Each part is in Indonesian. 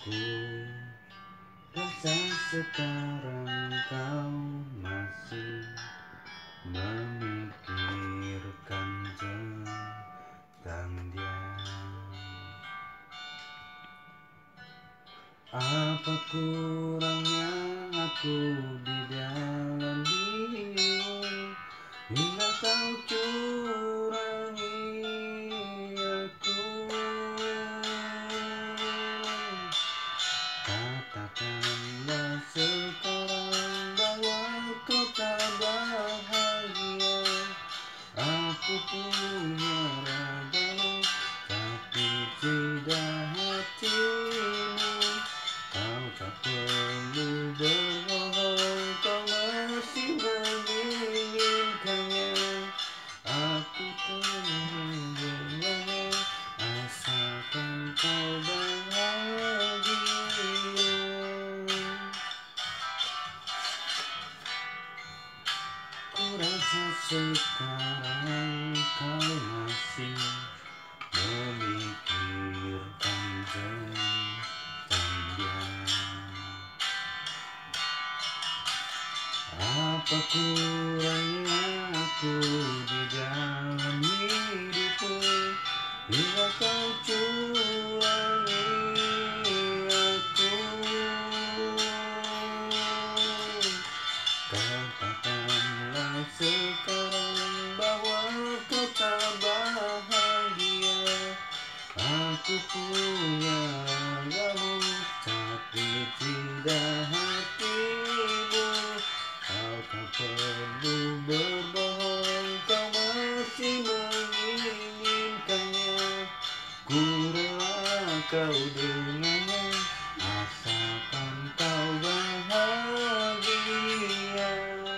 Ku rasa sekarang kau masih memikirkan tentang dia. Apa kurangnya aku di dalam dirimu, hingga kau curangi aku. Katakanlah sekarang bahwa kau tak bahagia. Aku punya ragamu, tapi tidak hatimu. Kau tak perlu berbohong, kau masih menginginkannya. Aku menunggunya, asalkan kau bahagia. Ku rasa sekarang kau masih memikirkan tentang dia. Apa kurangnya aku di dalam hidupmu, hingga kau curangi aku. Katakanlah sekarang bahwa kau tak bahagia. Aku punya ragamu, tapi tidak hatimu. Kau tak perlu berbohong, kau masih menginginkannya. Ku rela kau dengannya, asalkan kau bahagia.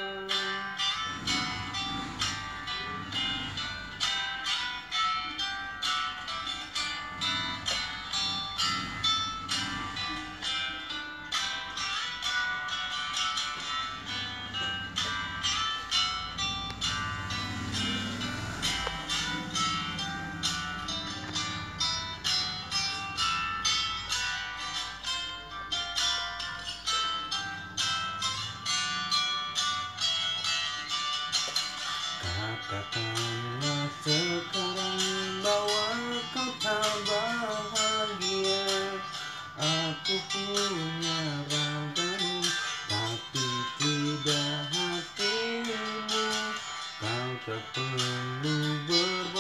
Katakanlah sekarang bahwa kau tak bahagia. Aku punya ragamu, tapi tidak hatimu. Kau tak perlu berbohong,